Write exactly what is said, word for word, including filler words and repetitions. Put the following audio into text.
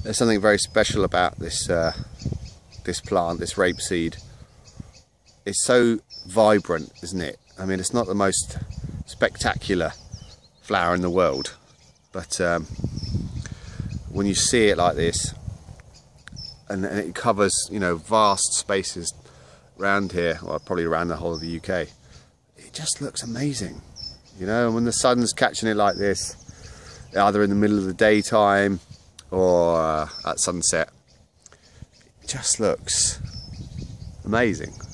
There's something very special about this uh, this plant, this rapeseed. It's so vibrant, isn't it? I mean, it's not the most spectacular flower in the world, but um, when you see it like this, and, and it covers, you know, vast spaces around here, well, probably around the whole of the U K, it just looks amazing, you know. And when the sun's catching it like this, either in the middle of the daytime or uh, at sunset, it just looks amazing.